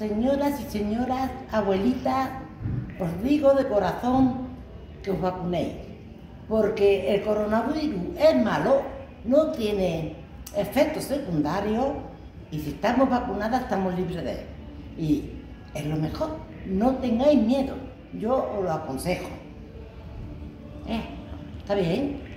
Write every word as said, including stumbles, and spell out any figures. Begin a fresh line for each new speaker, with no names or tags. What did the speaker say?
señoras y señoras, abuelitas, os digo de corazón que os vacunéis, porque el coronavirus es malo, no tiene efectos secundarios y si estamos vacunadas estamos libres de él. Y es lo mejor, no tengáis miedo, yo os lo aconsejo. Eh, ¿Está bien?